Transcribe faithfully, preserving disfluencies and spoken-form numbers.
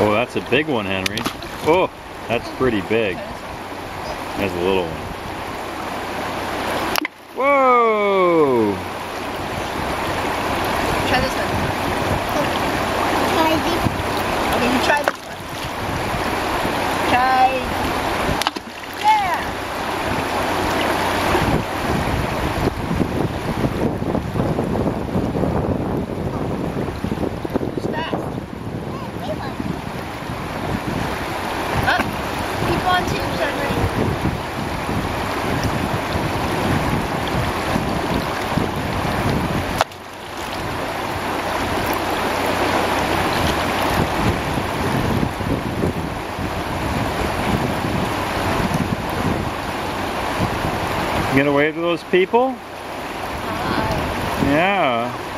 Oh, that's a big one, Henry. Oh, that's pretty big. That's a little one. Whoa! Try this one. Try this. Okay, you try this one. Try. Yeah! It's fast. Up. Keep on too, Henry. You gonna wave to those people? Hi. Yeah.